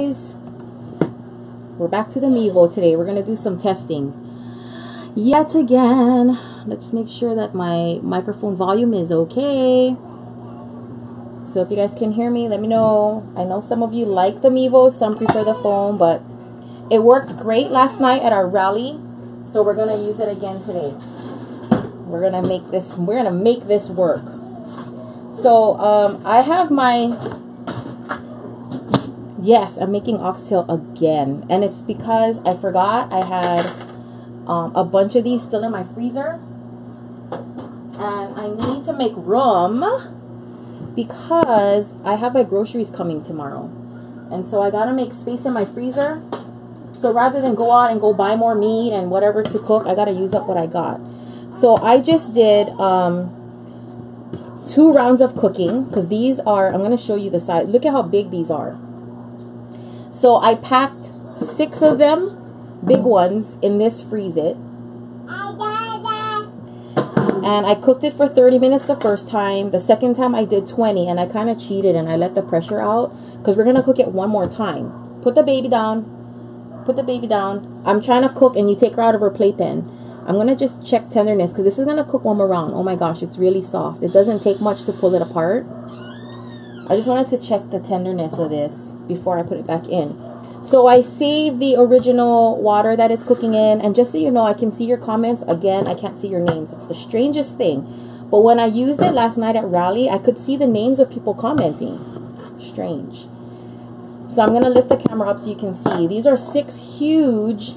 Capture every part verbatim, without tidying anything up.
We're back to the Mevo today. We're gonna do some testing yet again. Let's make sure that my microphone volume is okay. So if you guys can hear me, let me know. I know some of you like the Mevo, some prefer the phone, but it worked great last night at our rally, so we're gonna use it again today. We're gonna make this. We're gonna make this work. So um, I have my. Yes, I'm making oxtail again, and it's because I forgot I had um, a bunch of these still in my freezer, and I need to make room because I have my groceries coming tomorrow, and so I gotta make space in my freezer. So rather than go out and go buy more meat and whatever to cook, I gotta use up what I got. So I just did um, two rounds of cooking because these are, I'm gonna show you the size. Look at how big these are. So I packed six of them, big ones, in this freeze it. And I cooked it for thirty minutes the first time. The second time I did twenty, and I kind of cheated and I let the pressure out because we're going to cook it one more time. Put the baby down. Put the baby down. I'm trying to cook, and you take her out of her playpen. I'm going to just check tenderness because this is going to cook one more round. Oh my gosh, it's really soft. It doesn't take much to pull it apart. I just wanted to check the tenderness of this before I put it back in. So I saved the original water that it's cooking in, and just so you know, I can see your comments. Again, I can't see your names. It's the strangest thing. But when I used it last night at Rally, I could see the names of people commenting. Strange. So I'm going to lift the camera up so you can see. These are six huge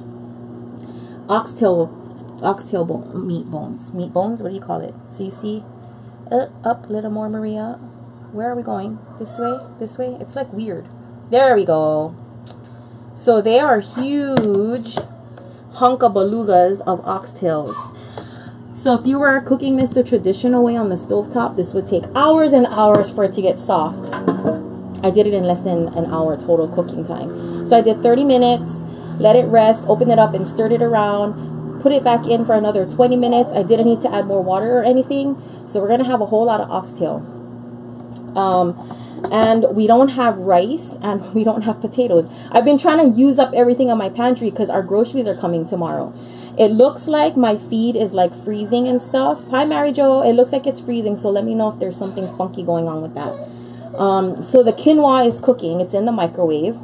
oxtail oxtail bone, meat bones. Meat bones, what do you call it? So you see, uh, up a little more, Maria. Where are we going? This way? This way? It's like weird. There we go. So they are huge hunkabalugas of oxtails. So if you were cooking this the traditional way on the stovetop, this would take hours and hours for it to get soft. I did it in less than an hour total cooking time. So I did thirty minutes, let it rest, open it up and stirred it around, put it back in for another twenty minutes. I didn't need to add more water or anything. So we're going to have a whole lot of oxtail. Um, and we don't have rice and we don't have potatoes. I've been trying to use up everything in my pantry because our groceries are coming tomorrow. It looks like my feed is like freezing and stuff. Hi, Mary Jo. It looks like it's freezing, so let me know if there's something funky going on with that. Um, so the quinoa is cooking. It's in the microwave.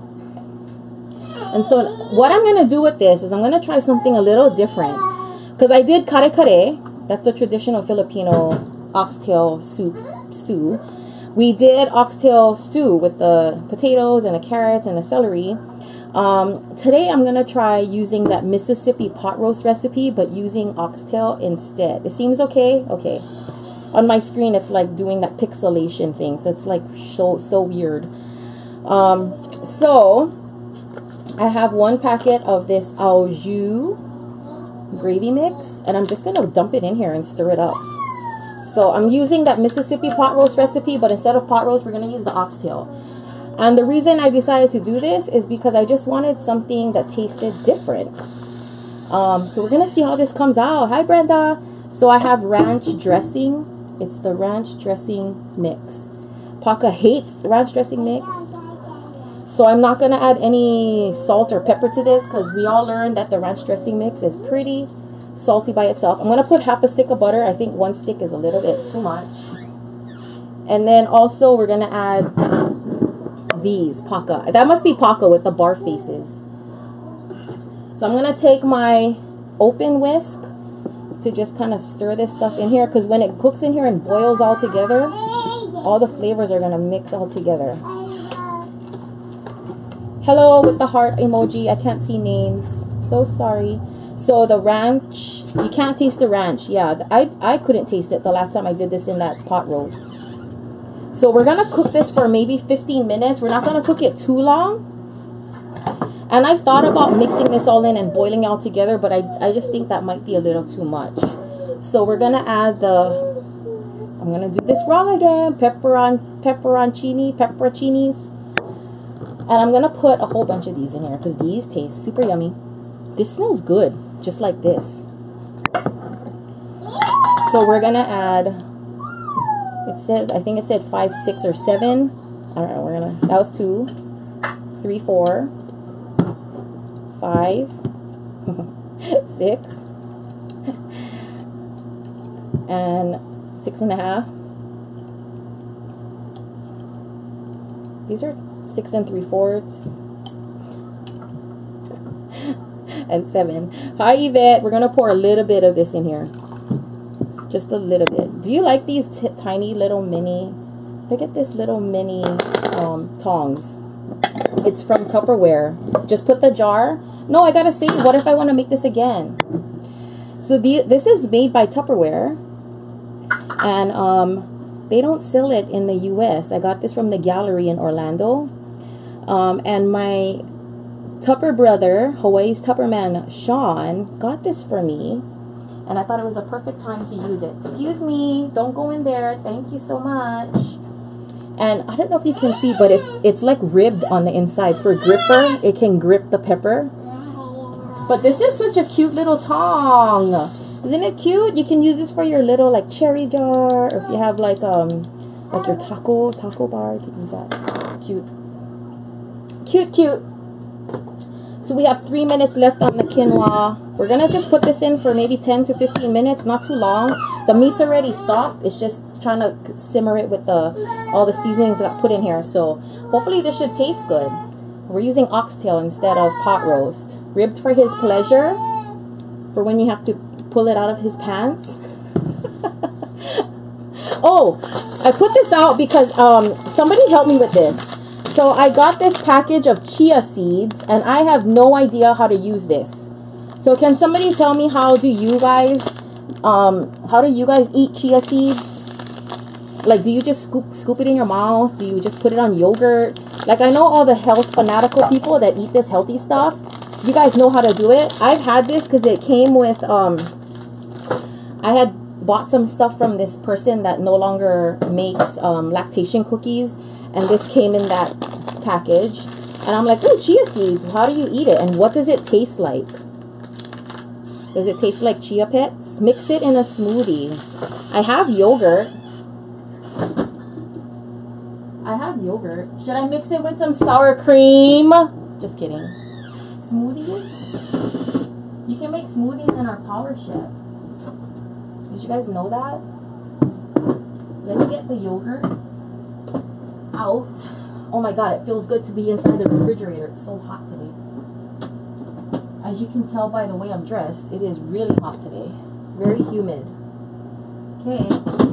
And so what I'm going to do with this is I'm going to try something a little different. Because I did kare kare. That's the traditional Filipino oxtail soup stew. We did oxtail stew with the potatoes and the carrots and the celery. Um, today I'm going to try using that Mississippi pot roast recipe, but using oxtail instead. It seems okay? Okay. On my screen, it's like doing that pixelation thing. So it's like so, so weird. Um, so I have one packet of this Au Jus gravy mix, and I'm just going to dump it in here and stir it up. So I'm using that Mississippi pot roast recipe, but instead of pot roast, we're going to use the oxtail. And the reason I decided to do this is because I just wanted something that tasted different. Um, so we're going to see how this comes out. Hi, Brenda. So I have ranch dressing. It's the ranch dressing mix. Paka hates ranch dressing mix. So I'm not going to add any salt or pepper to this because we all learned that the ranch dressing mix is pretty salty by itself. I'm going to put half a stick of butter. I think one stick is a little bit too much. And then also we're going to add these paka. That must be paka with the bar faces. So I'm going to take my open whisk to just kind of stir this stuff in here, because when it cooks in here and boils all together, all the flavors are going to mix all together. Hello with the heart emoji. I can't see names. So sorry. So the ranch, you can't taste the ranch. Yeah, I, I couldn't taste it the last time I did this in that pot roast. So we're going to cook this for maybe fifteen minutes. We're not going to cook it too long. And I thought about mixing this all in and boiling it all together, but I, I just think that might be a little too much. So we're going to add the, I'm going to do this wrong again, pepperon, pepperoncini, pepperoncinis. And I'm going to put a whole bunch of these in here because these taste super yummy. This smells good, just like this. So we're going to add, it says, I think it said five, six, or seven. I don't know, we're going to, that was two. three, four, five, six, and six and a half. These are six and three fourths. And seven. Hi, Yvette. We're going to pour a little bit of this in here. Just a little bit. Do you like these t tiny little mini? Look at this little mini um, tongs. It's from Tupperware. Just put the jar. No, I got to see. What if I want to make this again? So the, this is made by Tupperware. And um, they don't sell it in the U S I got this from the gallery in Orlando. Um, and my Tupper brother, Hawaii's Tupperman, Sean, got this for me. And I thought it was a perfect time to use it. Excuse me, don't go in there. Thank you so much. And I don't know if you can see, but it's it's like ribbed on the inside for gripper. It can grip the pepper. But this is such a cute little tong. Isn't it cute? You can use this for your little like cherry jar, or if you have like um like your taco taco bar, you can use that. Cute. Cute, cute. So we have three minutes left on the quinoa. We're going to just put this in for maybe ten to fifteen minutes, not too long. The meat's already soft. It's just trying to simmer it with the all the seasonings that got put in here. So hopefully this should taste good. We're using oxtail instead of pot roast. Ribbed for his pleasure, for when you have to pull it out of his pants. Oh, I put this out because um, somebody helped me with this. So I got this package of chia seeds, and I have no idea how to use this. So can somebody tell me, how do you guys, um, how do you guys eat chia seeds? Like, do you just scoop, scoop it in your mouth? Do you just put it on yogurt? Like, I know all the health fanatical people that eat this healthy stuff. You guys know how to do it. I've had this because it came with, um, I had bought some stuff from this person that no longer makes um, lactation cookies. And this came in that package. And I'm like, oh, chia seeds. How do you eat it? And what does it taste like? Does it taste like Chia Pets? Mix it in a smoothie. I have yogurt. I have yogurt. Should I mix it with some sour cream? Just kidding. Smoothies? You can make smoothies in our Power Chef. Did you guys know that? Let me get the yogurt out. Oh my god, it feels good to be inside the refrigerator. It's so hot today. As you can tell by the way I'm dressed, it is really hot today. Very humid. Okay.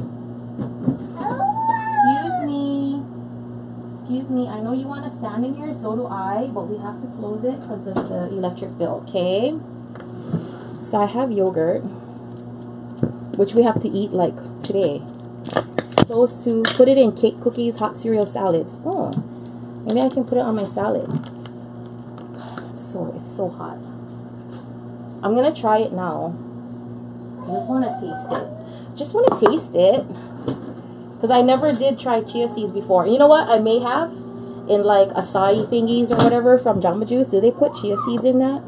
Excuse me. Excuse me. I know you want to stand in here, so do I, but we have to close it because of the electric bill, okay? So I have yogurt, which we have to eat like today. Supposed to put it in cake, cookies, hot cereal, salads. Oh, maybe I can put it on my salad. So it's so hot. I'm gonna try it now. I just want to taste it. Just want to taste it because I never did try chia seeds before. You know what? I may have in like acai thingies or whatever from Jamba Juice. Do they put chia seeds in that?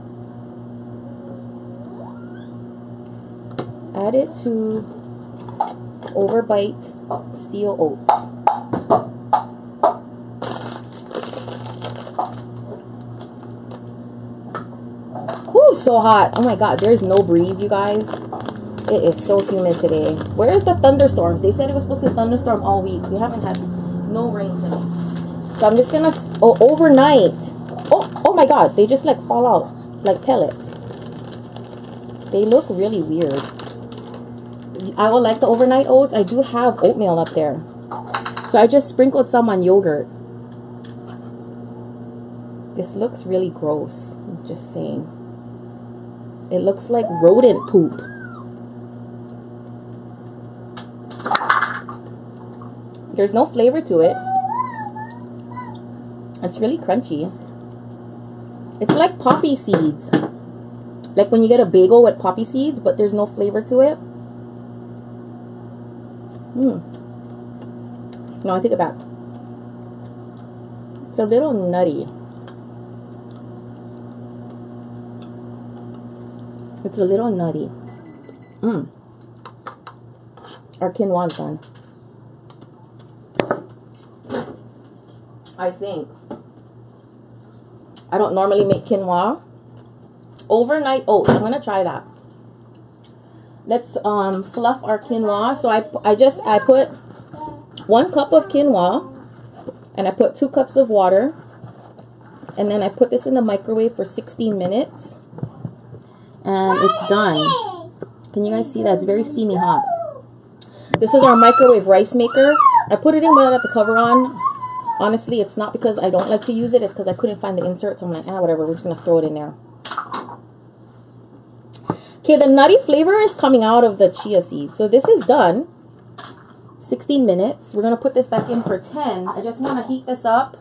Add it to Overbite steel oats. Whew, so hot. Oh my god, there's no breeze, you guys. It is so humid today. Where is the thunderstorms? They said it was supposed to thunderstorm all week. We haven't had no rain today. So I'm just gonna, oh, overnight. Oh, oh my god, they just like fall out like pellets. They look really weird. I would like the overnight oats. I do have oatmeal up there. So I just sprinkled some on yogurt. This looks really gross. I'm just saying. It looks like rodent poop. There's no flavor to it. It's really crunchy. It's like poppy seeds. Like when you get a bagel with poppy seeds, but there's no flavor to it. Hmm. No, I take it back. It's a little nutty. It's a little nutty. Mmm. Our quinoa's done. I think. I don't normally make quinoa. Overnight oats. I'm gonna try that. Let's um fluff our quinoa. So I I just I put one cup of quinoa, and I put two cups of water, and then I put this in the microwave for sixteen minutes, and it's done. Can you guys see that? It's very steamy hot. This is our microwave rice maker. I put it in without the cover on. Honestly, it's not because I don't like to use it. It's because I couldn't find the insert. So I'm like, ah, whatever. We're just going to throw it in there. Okay, the nutty flavor is coming out of the chia seeds. So this is done. sixteen minutes. We're going to put this back in for ten. I just want to heat this up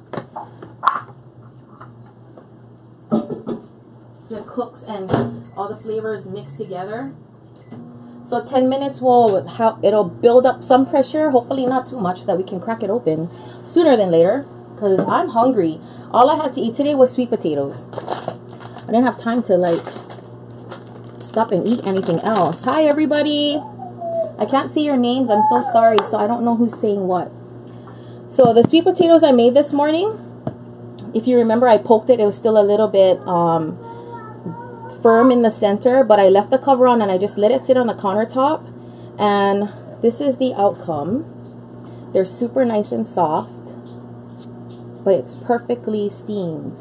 so it cooks and all the flavors mix together. So ten minutes will how it'll build up some pressure, hopefully not too much, so that we can crack it open sooner than later, because I'm hungry. All I had to eat today was sweet potatoes. I didn't have time to like stop and eat anything else. Hi everybody. I can't see your names. I'm so sorry. So I don't know who's saying what. So the sweet potatoes I made this morning, if you remember, I poked it. It was still a little bit um firm in the center, but I left the cover on and I just let it sit on the countertop, and this is the outcome. They're super nice and soft, but it's perfectly steamed.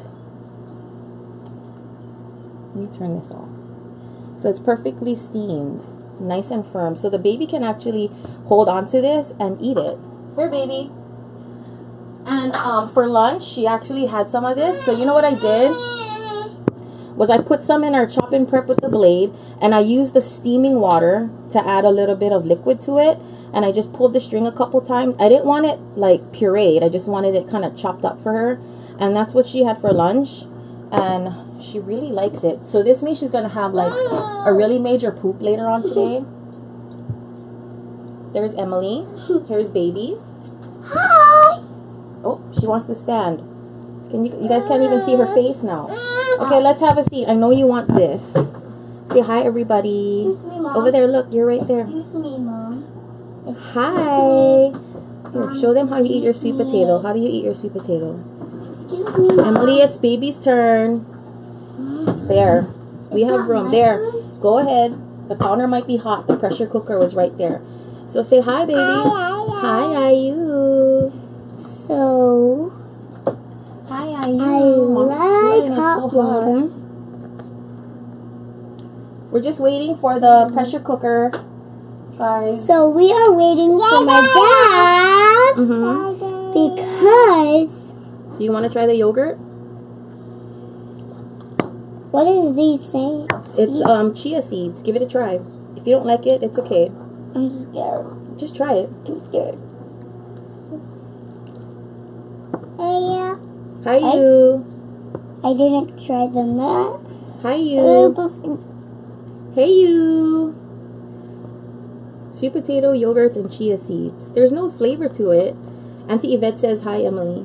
Let me turn this off. So it's perfectly steamed, nice and firm, so the baby can actually hold on to this and eat it. Here, baby. And um, for lunch, she actually had some of this. So you know what I did? Was I put some in our chop and prep with the blade, and I used the steaming water to add a little bit of liquid to it, and I just pulled the string a couple times. I didn't want it like pureed. I just wanted it kind of chopped up for her, and that's what she had for lunch, and she really likes it. So this means she's gonna have like a really major poop later on today. There's Emily. Here's baby. Hi. Oh, she wants to stand. Can you, you guys can't even see her face now. Okay, let's have a seat. I know you want this. Say hi, everybody. Excuse me, Mom. Over there, look. You're right there. Excuse me, Mom. Hi. Here, show them how you eat your sweet potato. How do you eat your sweet potato? Excuse me, Mom. Emily, it's baby's turn. There. We have room. There. Go ahead. The counter might be hot. The pressure cooker was right there. So say hi, baby. Hi, are you? So... Hi, are you? I like hot water. We're just waiting for the pressure cooker, guys. So we are waiting for my dad Mm-hmm. because... Do you want to try the yogurt? What is these saying? It's um chia seeds. Give it a try. If you don't like it, it's okay. I'm scared. Just try it. I'm scared. Hey, Hi, you. I didn't try the nut. Hi, you. Hey, you. Sweet potato, yogurt, and chia seeds. There's no flavor to it. Auntie Yvette says, hi, Emily.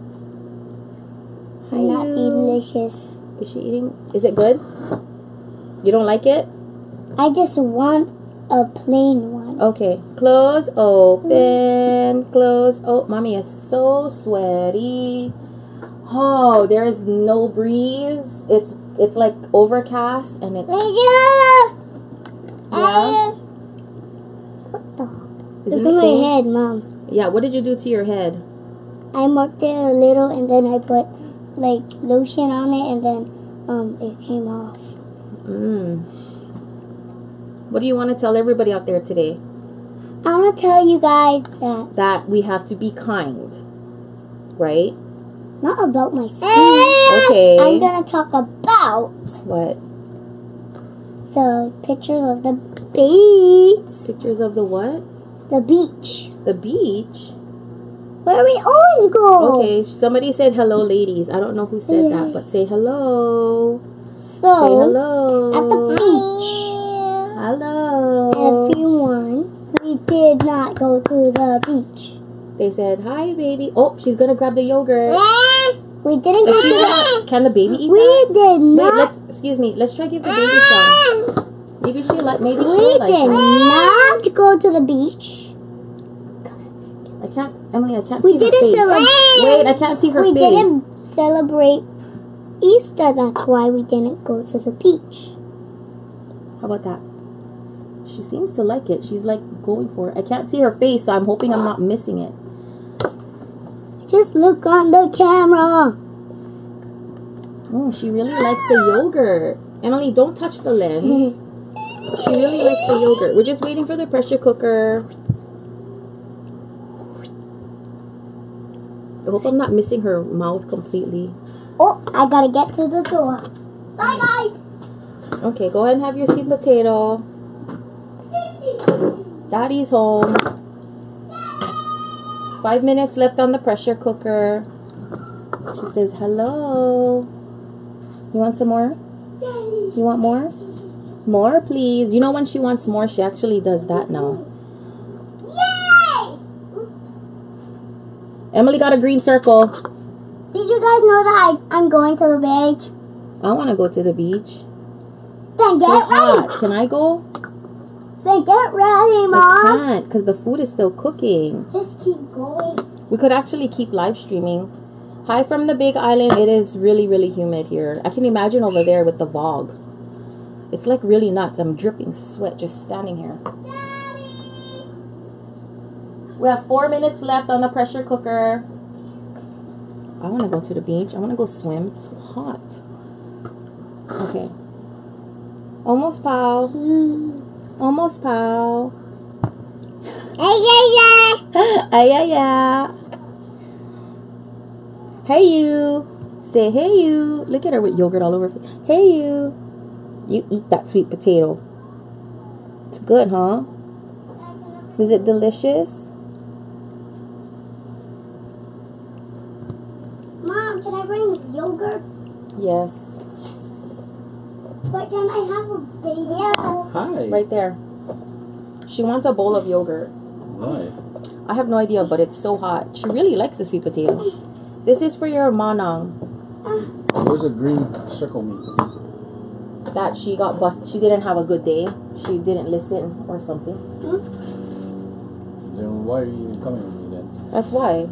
Hi, Not you. delicious. Is she eating? Is it good? You don't like it? I just want a plain one. Okay. Close, open, close. Oh, mommy is so sweaty. Oh, there is no breeze. It's it's like overcast and it's yeah. What the? Isn't Look it at cold? my head, Mom. Yeah. What did you do to your head? I marked it a little and then I put like lotion on it and then um it came off. Mm. What do you want to tell everybody out there today? I want to tell you guys that That we have to be kind, right? not about my skin. Okay. I'm gonna talk about What? the pictures of the beach. Pictures of the what? The beach. The beach? Where we always go. Okay, somebody said hello, ladies. I don't know who said that, but say hello. So Say hello. at the beach. Hello. Everyone, we did not go to the beach. They said, hi, baby. Oh, she's going to grab the yogurt. We didn't go Is to she the not- Can the baby eat We that? did Wait, not. let's, excuse me. Let's try give the baby some. Maybe she like, maybe she We like did it. not go to the beach. I can't, Emily, I can't We see her didn't face. celebrate. Wait, I can't see her We face. didn't celebrate Easter, that's why we didn't go to the beach. How about that? She seems to like it. She's like going for it. I can't see her face, so I'm hoping I'm not missing it. Just look on the camera. Oh, she really likes the yogurt. Emily, don't touch the lens. She really likes the yogurt. We're just waiting for the pressure cooker. I hope I'm not missing her mouth completely. Oh, I gotta get to the door. Bye, guys. Okay, go ahead and have your sweet potato. Daddy's home. Five minutes left on the pressure cooker. She says, hello. You want some more? You want more? More, please. You know when she wants more, she actually does that now. Yay! Emily got a green circle. Did you guys know that I, I'm going to the beach? I want to go to the beach. Then So get ready. hot. Can I go? Then get ready, I Mom. can't because the food is still cooking. Just keep going. We could actually keep live streaming. Hi from the Big Island. It is really, really humid here. I can imagine over there with the fog. It's like really nuts. I'm dripping sweat just standing here. Daddy. We have four minutes left on the pressure cooker. I want to go to the beach. I want to go swim. It's so hot. Okay. Almost, pal. Almost, pal. Hey, yeah, yeah. Ay, ay, ay. Hey, you. Say, hey, you. Look at her with yogurt all over her face. Hey, you. You eat that sweet potato. It's good, huh? Is it delicious? Mom, can I bring yogurt? Yes. But can I have a baby apple? Hi. Right there. She wants a bowl of yogurt. Why? I have no idea, but it's so hot. She really likes the sweet potato. This is for your manang. Where's a green circle meat? That she got busted. She didn't have a good day. She didn't listen or something. Then why are you even coming with me then? That's why.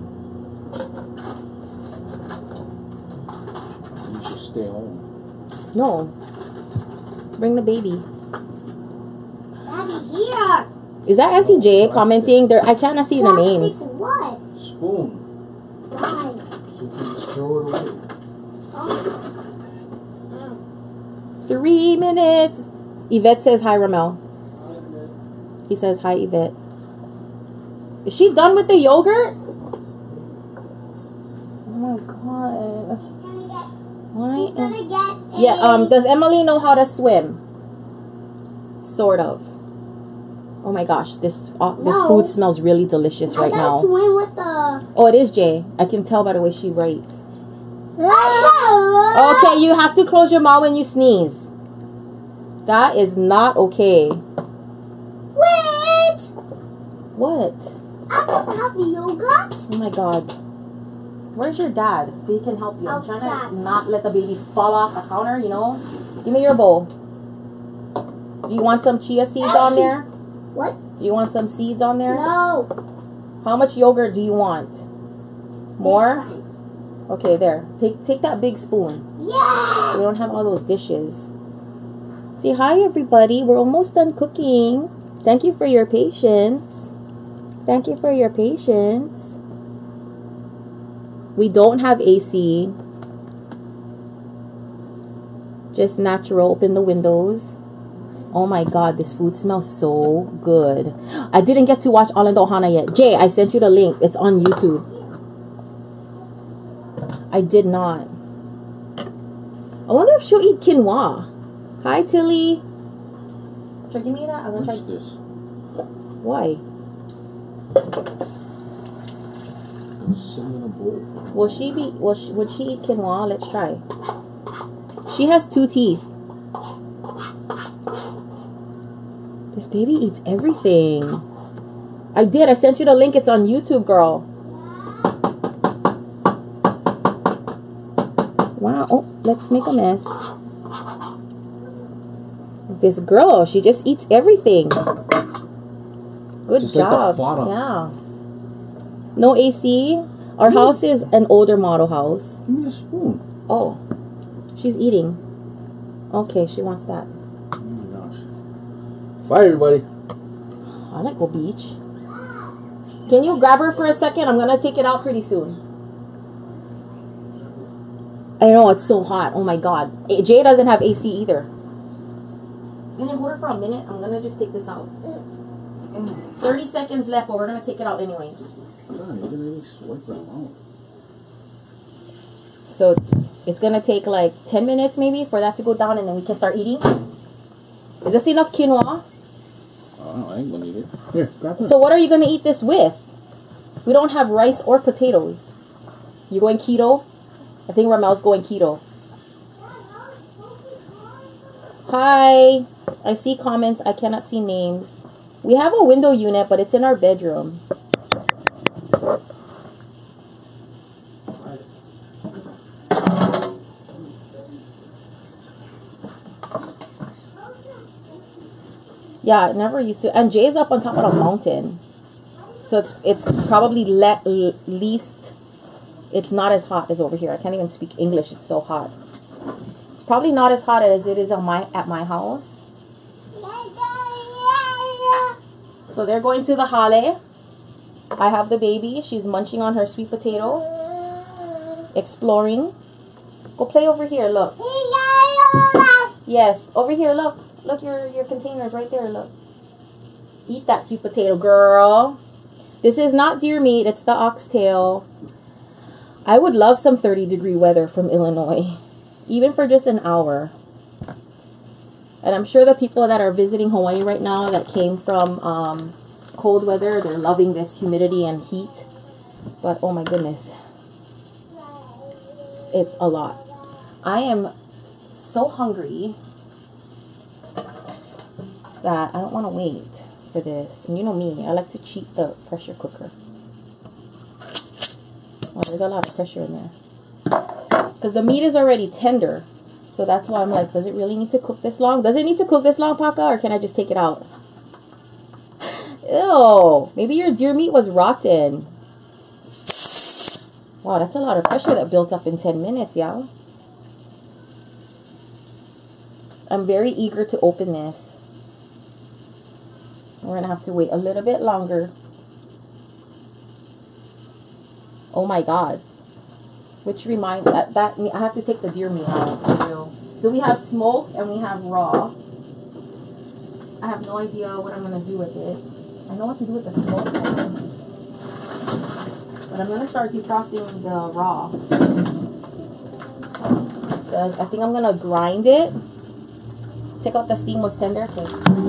You should stay home. No. Bring the baby. Daddy, here. Is that Auntie J commenting? There, I cannot see the Plastic names. what? Spoon. Why? So you can just throw it away. Oh. Three minutes. Yvette says hi, Ramel. He says hi, Yvette. Is she done with the yogurt? Oh my god. He's gonna get. Why? He's gonna get. Yeah. a- Um. Does Emily know how to swim? Sort of. Oh my gosh, this uh, this No. food smells really delicious I right gotta now. swim with the. Oh, it is Jay. I can tell by the way she writes. Okay. Okay, you have to close your mouth when you sneeze. That is not okay. Wait. What? I don't have yogurt. Oh my god. Where's your dad? So he can help you. I'm trying Outside. to not let the baby fall off the counter, you know? Give me your bowl. Do you want some chia seeds on there? What? Do you want some seeds on there? No. How much yogurt do you want? More? This Okay, there. Take take that big spoon. one. Yes. We don't have all those dishes. Say hi, everybody. We're almost done cooking. Thank you for your patience. Thank you for your patience. We don't have A C. Just natural. Open the windows. Oh my god, this food smells so good. I didn't get to watch Alando Hana yet. Jay, I sent you the link. It's on YouTube. I did not. I wonder if she'll eat quinoa. Hi, Tilly. Try give me that. I'm gonna try. What's this? Why? It was sitting in a bowl. Will she be? Will she, would she eat quinoa? Let's try. She has two teeth. This baby eats everything. I did. I sent you the link. It's on YouTube, girl. Wow. Oh, let's make a mess. This girl, she just eats everything. Good Just like the job. Fada. Yeah. No A C. Our house is an older model house. Give me a spoon. Oh. She's eating. Okay, she wants that. Oh my gosh. Bye, everybody. I like go beach. Can you grab her for a second? I'm gonna take it out pretty soon. I know it's so hot. Oh my god. Jay doesn't have A C either. Can you hold her for a minute? I'm gonna just take this out. thirty seconds left, but we're gonna take it out anyway. God, you're gonna swipe that out. So it's gonna take like ten minutes maybe for that to go down, and then we can start eating. Is this enough quinoa? Oh, I ain't gonna eat it. Here, grab it. So what are you gonna eat this with? We don't have rice or potatoes. You going keto? I think Ramel's going keto. Hi. I see comments. I cannot see names. We have a window unit, but it's in our bedroom. Yeah, it never used to. And Jay's up on top of a mountain. So it's it's probably le least, it's not as hot as over here. I can't even speak English. It's so hot. It's probably not as hot as it is on my at my house. So they're going to the hale. I have the baby. She's munching on her sweet potato. Exploring. Go play over here, look. Yes, over here, look. Look, your, your container's right there, look. Eat that sweet potato, girl. This is not deer meat, it's the oxtail. I would love some thirty degree weather from Illinois. Even for just an hour. And I'm sure the people that are visiting Hawaii right now that came from um, cold weather, they're loving this humidity and heat. But oh my goodness. It's, it's a lot. I am so hungry that I don't want to wait for this. And you know me, I like to cheat the pressure cooker. Oh, there's a lot of pressure in there. Because the meat is already tender. So that's why I'm like, does it really need to cook this long? Does it need to cook this long, Paka? Or can I just take it out? Ew. Maybe your deer meat was rotten. Wow, that's a lot of pressure that built up in ten minutes, y'all. I'm very eager to open this. We're going to have to wait a little bit longer. Oh my god. Which remind that, that I have to take the deer meat out. So we have smoked and we have raw. I have no idea what I'm going to do with it. I know what to do with the smoked one. But I'm going to start defrosting the raw. Because I think I'm going to grind it. Take out the steam was tender. Okay.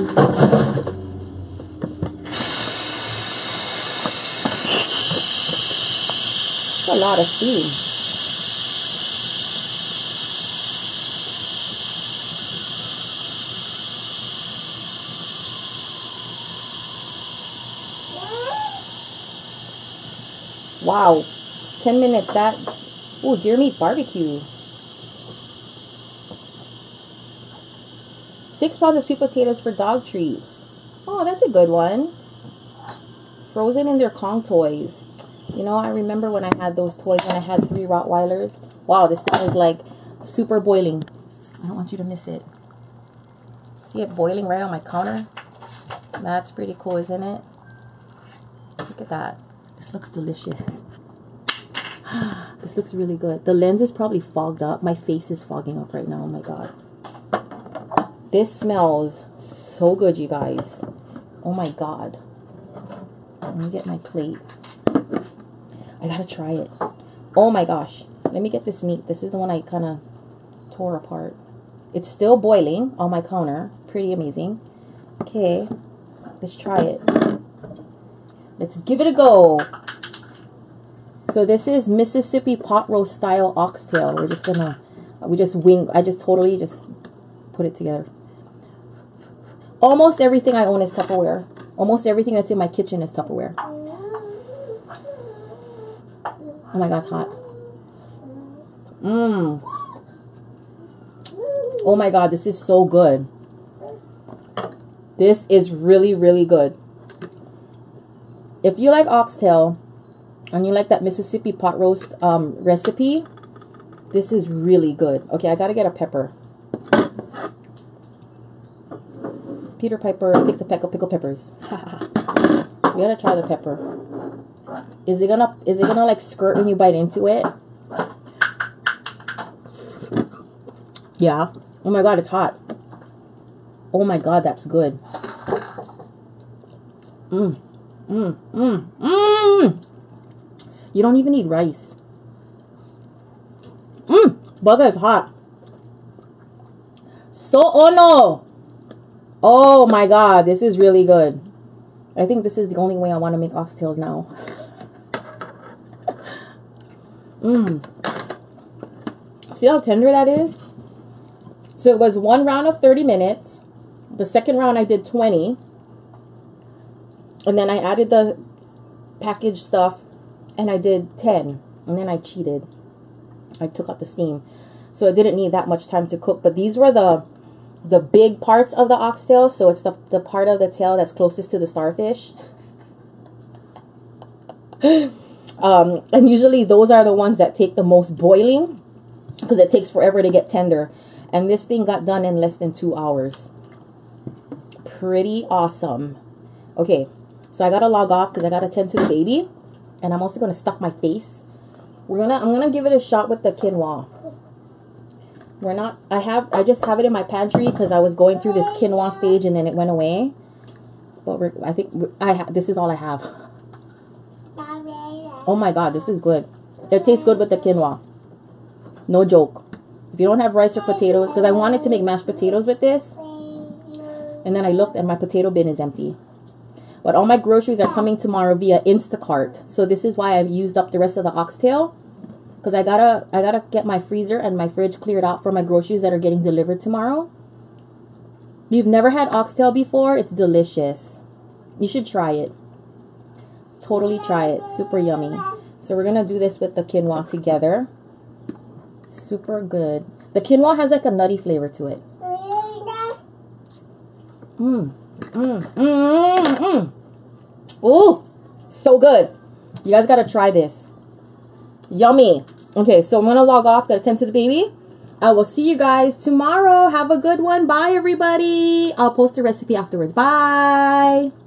That's a lot of steam. Wow. ten minutes that. Ooh, deer meat barbecue. Six pounds of sweet potatoes for dog treats. Oh, that's a good one. Frozen in their Kong toys. You know, I remember when I had those toys when I had three Rottweilers. Wow, this thing is like super boiling. I don't want you to miss it. See it boiling right on my counter? That's pretty cool, isn't it? Look at that. This looks delicious. This looks really good. The lens is probably fogged up. My face is fogging up right now. Oh my god. This smells so good, you guys. Oh my god. Let me get my plate. I gotta try it. Oh my gosh. Let me get this meat. This is the one I kind of tore apart. It's still boiling on my counter. Pretty amazing. Okay. Let's try it. Let's give it a go. So this is Mississippi pot roast style oxtail. We're just gonna, we just wing, I just totally just put it together. Almost everything I own is Tupperware. Almost everything that's in my kitchen is Tupperware. Oh my god, it's hot. Mmm. Oh my god, this is so good. This is really, really good. If you like oxtail and you like that Mississippi pot roast um, recipe, This is really good. Okay, I gotta get a pepper. Peter Piper, pick the pickle, pickle peppers. We gotta try the pepper. Is it gonna, is it gonna like skirt when you bite into it? Yeah. Oh my god, it's hot. Oh my god, that's good. Mmm. Mmm. Mmm. Mmm. You don't even need rice. Mmm. Burger is hot. So, oh no. Oh my god, this is really good. I think this is the only way I want to make oxtails now. Mmm. See how tender that is? So it was one round of thirty minutes. The second round I did twenty. And then I added the packaged stuff and I did ten. And then I cheated. I took out the steam. So it didn't need that much time to cook. But these were the the big parts of the oxtail. So it's the, the part of the tail that's closest to the starfish. um, and usually those are the ones that take the most boiling, because it takes forever to get tender. And this thing got done in less than two hours. Pretty awesome. Okay, so I gotta log off because I gotta tend to the baby. And I'm also gonna stuff my face. We're gonna I'm gonna give it a shot with the quinoa. We're not I have I just have it in my pantry because I was going through this quinoa stage and then it went away. But we're, I think we're, I ha this is all I have. Oh my god, this is good. It tastes good with the quinoa. No joke. If you don't have rice or potatoes, because I wanted to make mashed potatoes with this, and then I looked and my potato bin is empty. But all my groceries are coming tomorrow via Instacart. So this is why I've used up the rest of the oxtail, because I gotta I gotta get my freezer and my fridge cleared out for my groceries that are getting delivered tomorrow. If you've never had oxtail before, it's delicious. You should try it. Totally try it. Super yummy. So we're gonna do this with the quinoa together. Super good. The quinoa has like a nutty flavor to it. Mmm. Mmm. Mmm. Mmm. Ooh. So good. You guys gotta try this. Yummy. Okay, so I'm gonna log off. Gotta tend to the baby. I will see you guys tomorrow. Have a good one. Bye, everybody. I'll post the recipe afterwards. Bye.